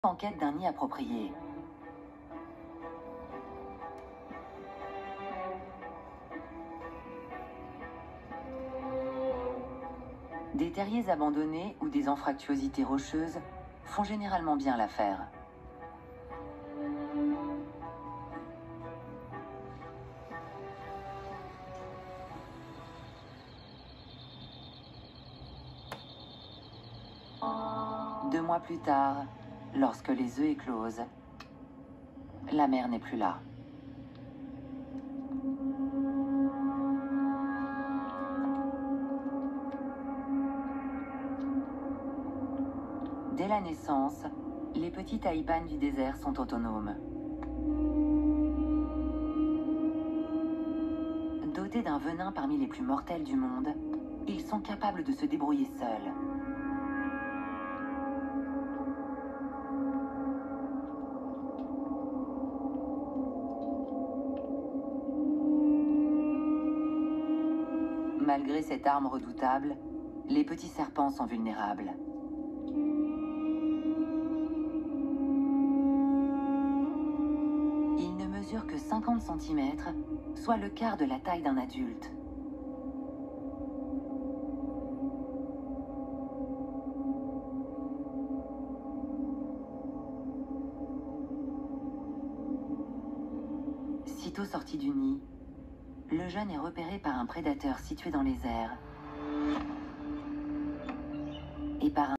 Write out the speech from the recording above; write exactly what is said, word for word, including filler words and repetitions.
En quête d'un nid approprié. Des terriers abandonnés ou des anfractuosités rocheuses font généralement bien l'affaire. Deux mois plus tard, lorsque les œufs éclosent, la mère n'est plus là. Dès la naissance, les petits taïbanes du désert sont autonomes. Dotés d'un venin parmi les plus mortels du monde, ils sont capables de se débrouiller seuls. Malgré cette arme redoutable, les petits serpents sont vulnérables. Ils ne mesurent que cinquante centimètres, soit le quart de la taille d'un adulte. Sitôt sorti du nid, le jeune est repéré par un prédateur situé dans les airs et par un